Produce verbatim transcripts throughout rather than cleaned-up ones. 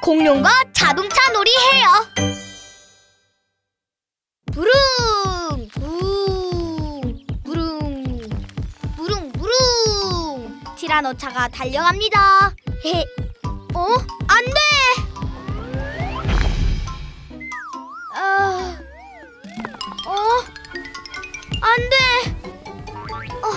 공룡과 자동차 놀이 해요. 부릉 부릉 부릉 부릉 부릉. 티라노차가 달려갑니다. 헤. 어? 안 돼! 아, 어? 안 돼! 어.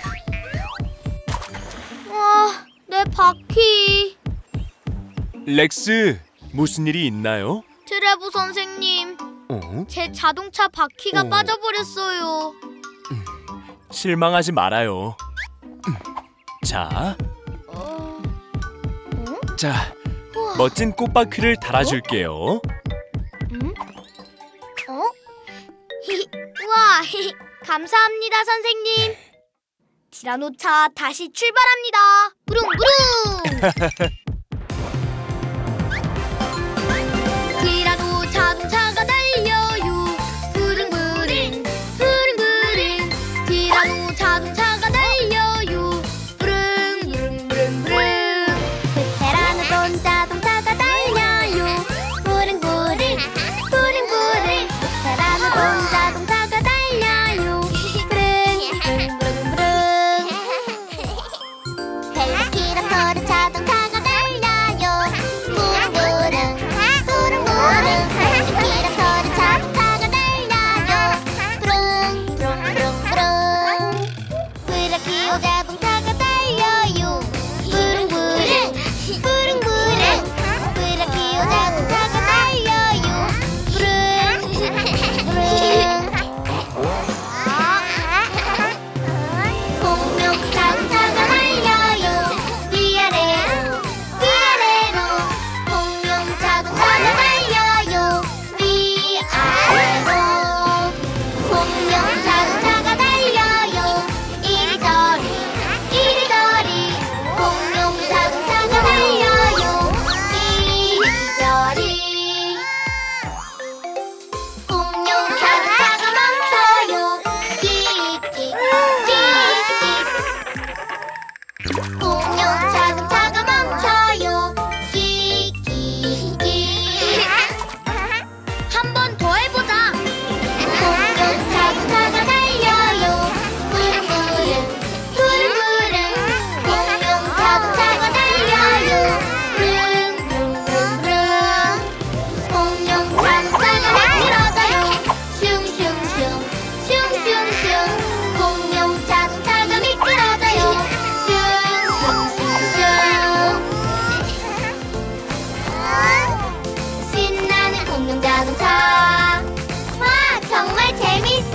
와, 내 바퀴. 렉스, 무슨 일이 있나요? 트레보 선생님, 어? 제 자동차 바퀴가 어. 빠져버렸어요. 음, 실망하지 말아요. 음, 자, 어... 어? 자, 우와. 멋진 꽃바퀴를 달아줄게요. 응? 어? 히히, 우와, 히히, 감사합니다, 선생님. 티라노차 다시 출발합니다. 부릉부릉. 티라노 자동차가 달려요. 부릉부릉 부릉부릉. 티라노 자동차가 달려요. 부릉부릉부릉부릉. 베테랑은 자동차가 달려요. 부릉부릉 부릉부릉. 베테랑은 자동차가 달려요. 부릉부릉부릉부릉. 벨로키랍터는 자동차가 달려요. 부릉부릉 부릉부릉. 벨로키랍터는 자동차가 달려요. 부릉부릉부릉부릉. 브라키오 자동차가 달려요. 부릉부릉 부릉부릉. 브라키오 자동차가 달려요. 부릉부릉. 공룡 자동차가 달려요. 위아래로 위아래로. 공룡 자동차가 달려요. 위아래로. 공룡 자동차가 달려요. 이리저리 이리저리. 공룡 자동차가 달려요. 이리저리. 공룡 자동차가 멈춰요. 끽끽 끽끽. 공룡 자동차가 멈춰요. 끽끽. 한 번 더 해보자. 공룡 자동차가 달려요. 부릉부릉 부릉부릉. 공룡 자동차가 달려요. 부릉부릉부릉. 공룡 자동차가 미끄러져요. 슝슝슝 슝슝슝. 공룡 자동차가 미끄러져요. 슝슝슝. 신나는 공룡 자동차. 와, 정말 재밌어.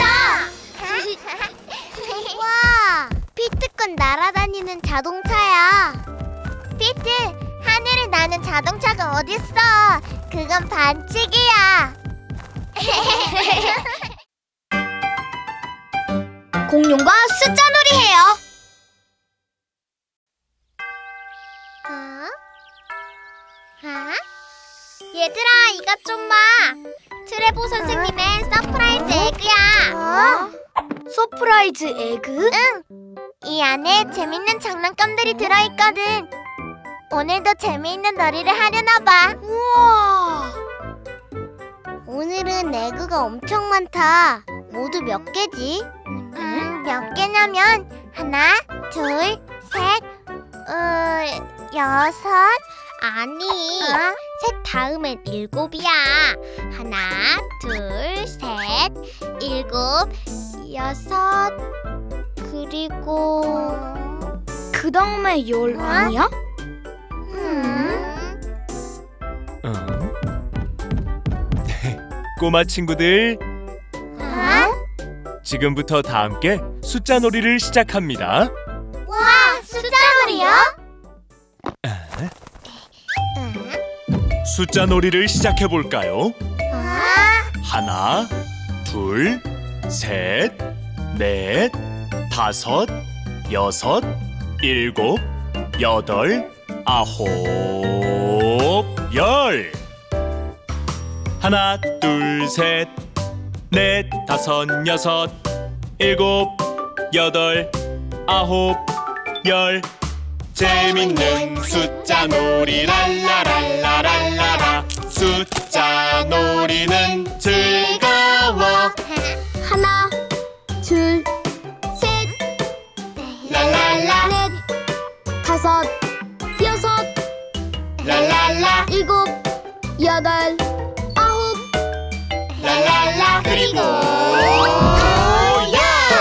와, 피트건 날아다니는 자동차야. 피트, 하늘을 나는 자동차가 어딨어? 그건 반칙이야. 공룡과 숫자 놀이 해요. 어? 어? 얘들아, 이것 좀 봐. 트레보 선생님의 서프라이즈 에그야. 어? 서프라이즈 에그? 응. 이 안에 재밌는 장난감들이 들어있거든. 오늘도 재미있는 놀이를 하려나 봐. 우와. 오늘은 에그가 엄청 많다. 모두 몇 개지? 음, 몇 개냐면 하나, 둘, 셋, 어, 여섯. 아니, 어? 셋 다음엔 일곱이야. 하나, 둘, 셋, 일곱, 여섯, 그리고 그 다음에 열. 어? 아니야? 음. 어? 꼬마 친구들, 어? 지금부터 다 함께 숫자 놀이를 시작합니다. 와, 숫자 놀이요? 숫자 놀이를 시작해 볼까요? 아, 하나, 둘, 셋, 넷, 다섯, 여섯, 일곱, 여덟, 아홉, 열. 하나, 둘, 셋, 넷, 다섯, 여섯, 일곱, 여덟, 아홉, 열. 재밌는 숫자 놀이 랄라랄라랄라. 여덟, 아홉. 랄랄라 그리고 열.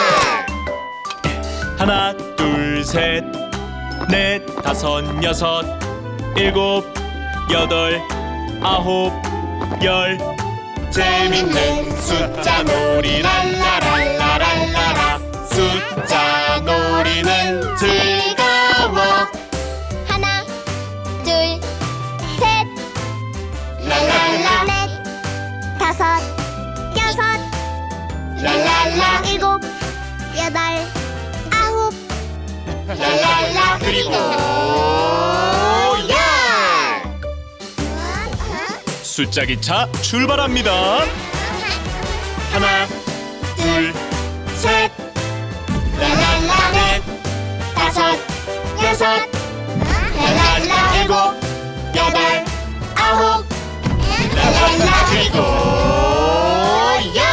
하나, 둘, 셋, 넷, 다섯, 여섯, 일곱, 여덟, 아홉, 열. 재밌는 숫자 놀이 랄라랄라랄라라. 숫자 놀이는 즐거워. 하나, 둘, 셋, 랄랄라 넷, 다섯, 여섯, 랄랄라 일곱, 여덟, 아홉, 랄랄라 그리고 열. 숫자 기차 출발합니다. 하나, 둘, 셋, 랄랄라 넷, 다섯, 여섯, 랄랄라 일곱, 여덟, 아홉, 랄랄라 그리고 열.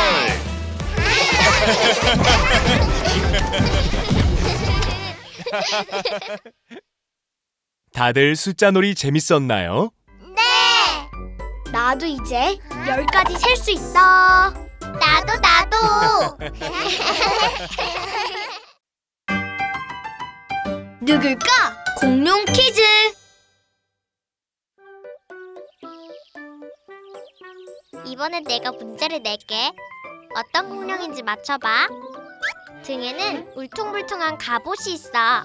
다들 숫자 놀이 재밌었나요? 네, 나도 이제 열까지 셀 수 있다. 나도 나도. 누굴까? 공룡 퀴즈. 이번엔 내가 문제를 낼게. 어떤 공룡인지 맞춰봐. 등에는 울퉁불퉁한 갑옷이 있어.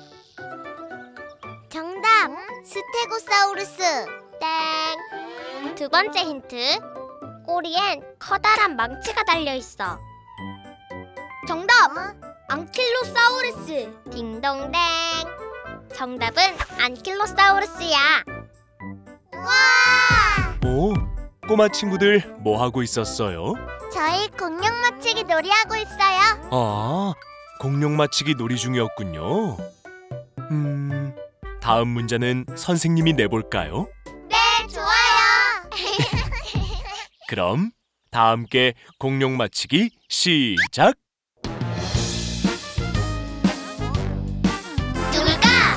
정답! 스테고사우루스. 땡. 두 번째 힌트. 꼬리엔 커다란 망치가 달려있어. 정답. 앙킬로사우루스. 딩동댕. 정답은 안킬로사우루스야. 와! 오, 꼬마 친구들 뭐 하고 있었어요? 저희 공룡 맞추기 놀이하고 있어요. 아, 공룡 맞히기 놀이 중이었군요. 음, 다음 문제는 선생님이 내볼까요? 네, 좋아요. 그럼 다 함께 공룡 맞히기 시작! 누굴까?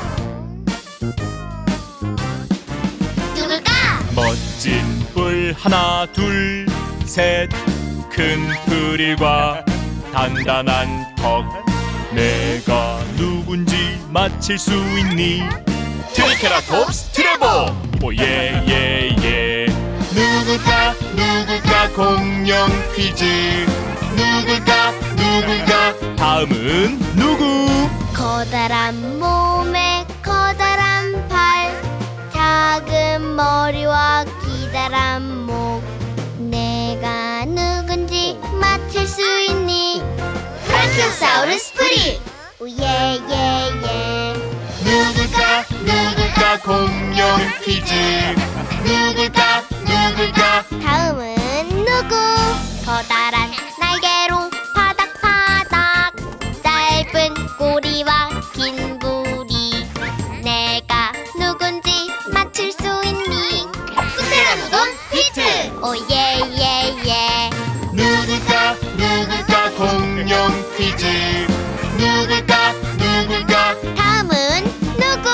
누굴까? 멋진 뿔 하나 둘 셋, 큰 프릴과 단단한 턱. 내가 누군지 맞힐 수 있니? 트리케라톱스 트레버. 오예예예. 누굴까 누굴까 공룡 퀴즈. 누굴까 누굴까. 다음은 누구? 커다란 몸에 커다란 팔, 작은 머리와 기다란 목. 내가 누군지 맞힐 수 있니? 브라키오사우루스 프리. 오예예예. 누굴까 누굴까 공룡 퀴즈. 누굴까 누굴까. 다음은 누구? 커다란 날개로 파닥파닥, 짧은 꼬리와 긴 부리. 내가 누군지 맞힐 수 있니? 스테라노돈 히트. 오예예예. 누굴까 누굴까 공룡 퀴즈. 누굴까 누굴까. 다음은 누구?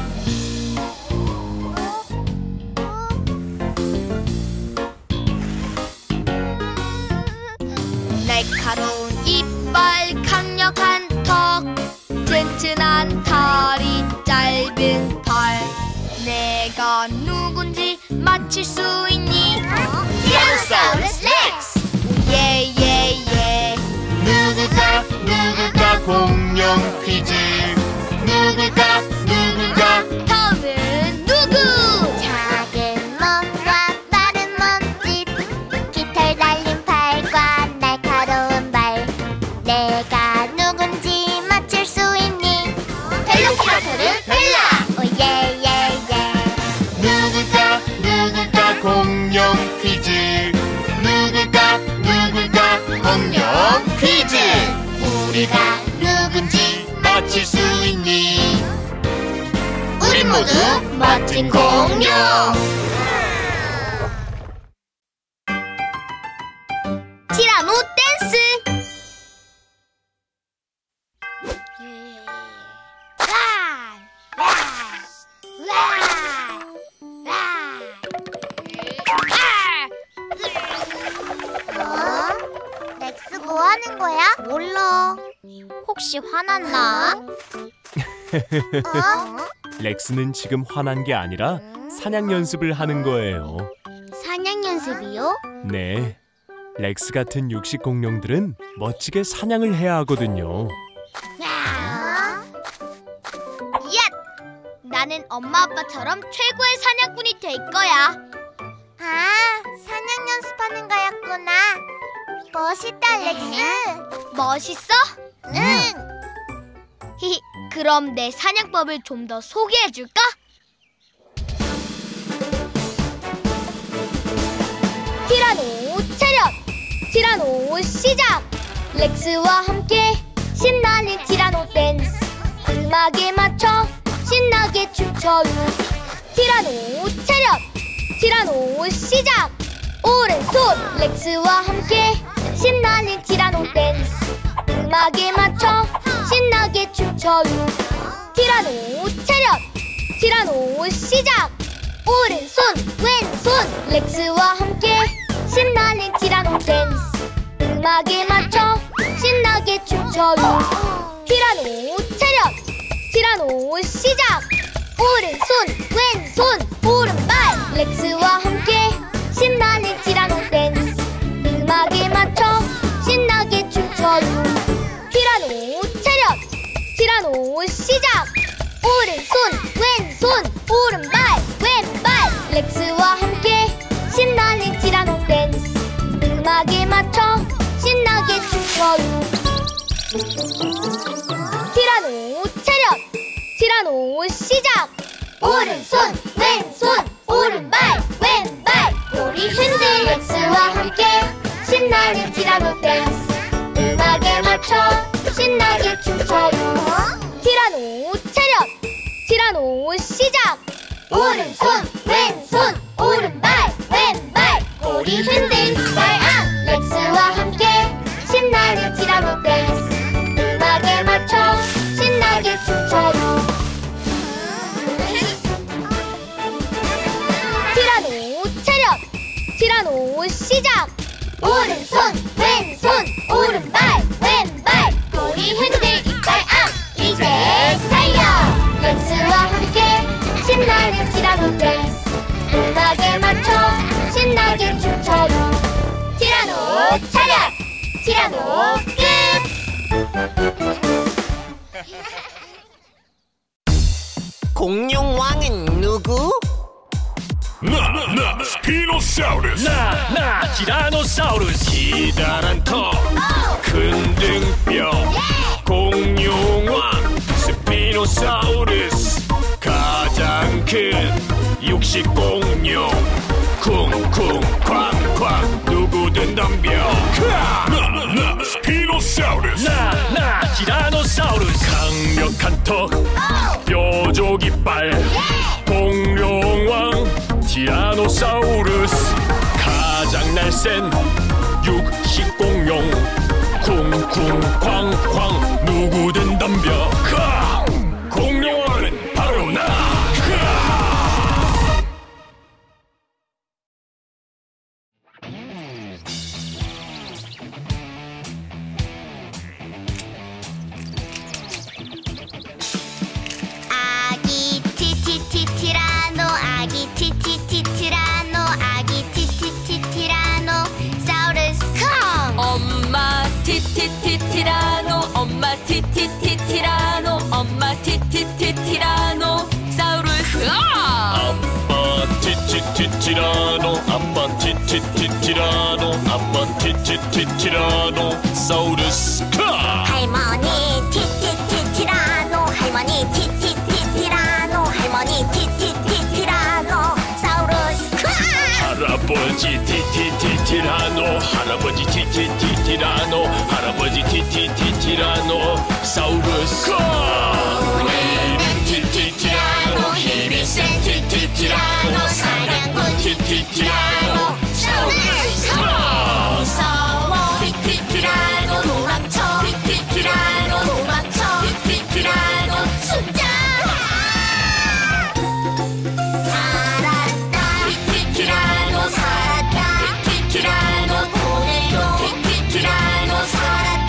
날카로운 이빨, 강력한 턱, 튼튼한 다리, 짧은 팔. 내가 누군지 맞힐 수 있니? 티라노사우루스 렉스. 예예예. 누굴까 누굴까 공룡 퀴즈. 누굴까 누굴까. 다음은 누구? 작은 몸과 빠른 몸짓, 깃털 달린 팔과 날카로운 발. 내가 누군지 맞힐 수 있니? 벨로키라토르 벨라. 오예예예. 누굴까 누굴까 공룡 퀴즈. 누굴까 누굴까 공룡 퀴즈. 우리가 누군지 맞힐 수 있니? 우린 모두 멋진 공룡. 티라노 댄스. 하는 거야? 몰라. 혹시 화났나? 어? 렉스는 지금 화난 게 아니라 사냥 연습을 하는 거예요. 사냥 연습이요? 네. 렉스 같은 육식 공룡들은 멋지게 사냥을 해야 하거든요. 야. 얏! 나는 엄마 아빠처럼 최고의 사냥꾼이 될 거야. 아, 사냥 연습하는 거였구나. 멋있다, 렉스. 멋있어? 응. 히히, 그럼 내 사냥법을 좀 더 소개해줄까? 티라노 차렷! 티라노 시작! 렉스와 함께 신나는 티라노 댄스. 음악에 맞춰 신나게 춤춰요. 티라노 차렷! 티라노 시작! 오른손! 렉스와 함께 신나는 티라노 댄스. 음악에 맞춰 신나게 춤춰요. 티라노 차렷! 티라노 시작! 오른손! 왼손! 렉스와 함께 신나는 티라노 댄스. 음악에 맞춰 신나게 춤춰요. 티라노 차렷! 티라노 시작! 오른손! 왼손! 오른발! 렉스와 함께 신나는 티라노 댄스. 음악에 맞춰 신나게 춤춰요. 티라노 차렷! 티라노 시작! 오른손! 왼손! 오른발! 왼발! 렉스와 함께 신나는 티라노 댄스. 음악에 맞춰 신나게 춤춰요. 티라노 차렷! 티라노 시작! 오른손! 왼손! 오른발! 왼발! 꼬리 흔들! 렉스와 함께 신나는 티라노 댄스. 음악에 맞춰 신나게 춤춰요. 티라노 차렷! 티라노 시작! 오른손! 왼손! 오른발! 왼발! 꼬리 흔들! 발악! 렉스와 함께 신나는 티라노 댄스. 음악에 맞춰 신나게 춤춰요. 티라노 차렷! 티라노 시작! 오른손! 왼손! 오른발! 왼발! 꼬리 흔들! 이빨 악! 이제 달려! 렉스와 함께 신나는 티라노 댄스. 음악에 맞춰 신나게 춤춰요. 티라노 차렷! 티라노 끝! 공룡 왕은 누구? 나, 나, 스피노사우루스. 나, 나, 티라노사우루스. 기다란 턱, 큰 등뼈, 공룡왕 스피노사우루스. 가장 큰 육식 공룡. 쿵쿵 쾅쾅 누구든 덤벼. 나, 나, 스피노사우루스. 나, 나, 티라노사우루스. 강력한 턱, 뾰족 이빨, 공룡왕 티라노사우루스. 가장 날쌘 육식 공룡. 쿵쿵 쾅쾅 누구든 덤벼. 하! 공룡왕은 바로 나. 하! 아기 티티티 티라노 아기 티티티 티라노 아기 티티티 티라노 사우루스 컴. 엄마 티티티 티라노 엄마 티티티 티라노 엄마 티티티 티라노 사우루스 아빠 티티티 티라노 아빠 티티티 티라노 아빠 티티티 티라노 사우루스 카. 할머니 티티티 티라노 할머니 티티티 티라노 할머니 티티티 티라노 사우루스 컴. 할아버지 티티티 티라노 할아버지 티티티 티라노 할아버지 티티티 티라노 사우루스 우리는 티티 티라노 힘이 센 티티 티라노 사냥꾼 티티 티라노 사우루스 무서워 티티 티라노 도망쳐 티티 티라노 도망쳐 티티 티라노 숨자. 살았다 티티 티라노 살았다 티티 티라노 오늘도 티티 티라노 살았다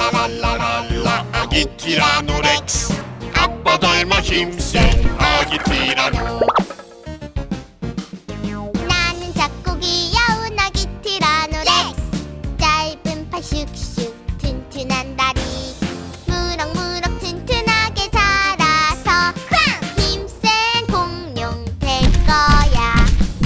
랄라랄라랄라 아기 티라노렉스 아빠 닮아 힘센 아기 티라노. 나는 작고 귀여운 아기 티라노렉스. 짧은 팔 슉슉 튼튼한 다리 무럭무럭 튼튼하게 자라서 힘센 공룡 될 거야.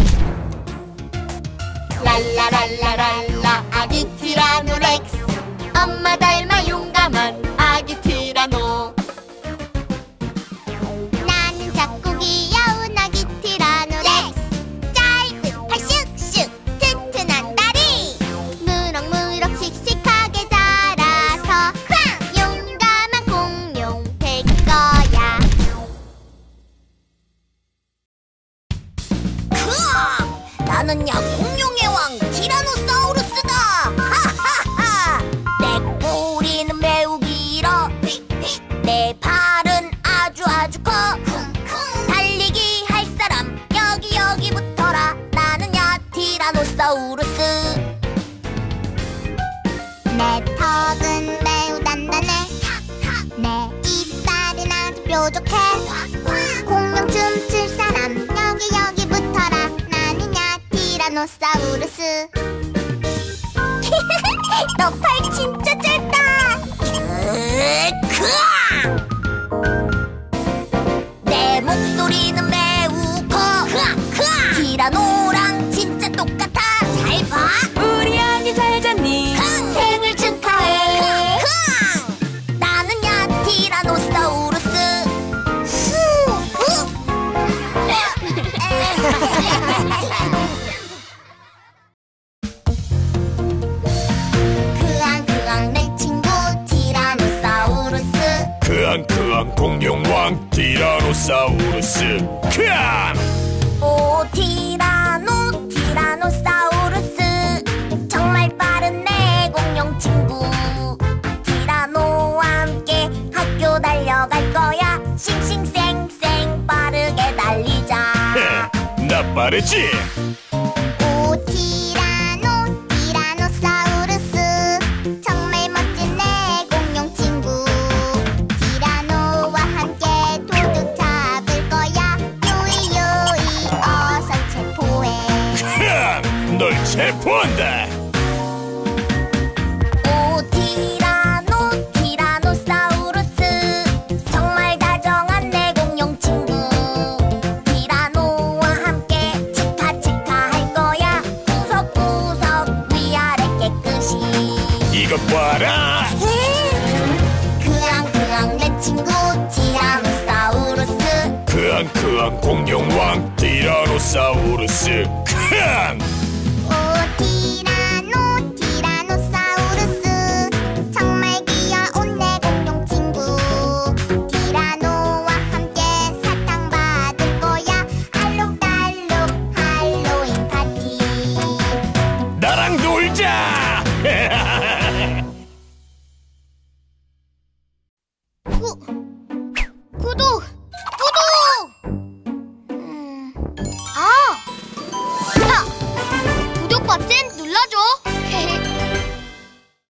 랄라랄라랄라 아기 티라노렉스 엄마 닮아 용감한 아기 티라노. 나는 작고 귀여운 아기 티라노렉스. 짧은 팔 슉슉 튼튼한 다리 무럭무럭 씩씩하게 자라서 용감한 공룡 될 거야. 나는야 공룡의 왕 티라노사우루스다. 하하하. 내 꼬리는 매우 길어. 내 팔은 아주 아주 커. 달리기 할 사람 여기 여기 붙어라. 나는야 티라노사우루스. 내 턱은 매우 단단해. 내 이빨은 아주 뾰족해. 공룡 춤출 사람 여기 여기 붙어라. 나는야 티라노사우루스. 너 팔 진짜 짧다. 내 목소리는 매우 커. 티라노랑 진짜 똑같아. 잘 봐. 우리 아기 잘 잤니? 생일 축하해. 나는야 티라노사우루스. 그앙 그앙 내 친구 티라노사우루스. 크앙 크앙 공룡왕 티라노사우루스. 크앙. 오 티라노 티라노사우루스. 정말 빠른 내 공룡 친구. 티라노와 함께 학교 달려갈 거야. 싱싱쌩쌩 빠르게 달리자. 나 빠르지? 오 티라노 티라노사우루스. 정말 멋진 내 공룡 친구. 티라노와 함께 도둑 잡을 거야. 요이 요이 어서 체포해. 크앙. 널 체포한다. 오 티라노 티라노사우루스. 정말 다정한 내 공룡 친구. 티라노와 함께 치카치카 할 거야. 구석구석 위아래 깨끗이. 이것 봐라. 그앙 그앙 내 친구 티라노사우루스. 크앙 크앙 공룡왕 티라노사우루스. 크앙. 오 티라노 티라노사우루스. 정말 귀여운 내 공룡 친구. 티라노와 함께 사탕 받을 거야. 알록달록 할로윈 파티. 나랑 놀자.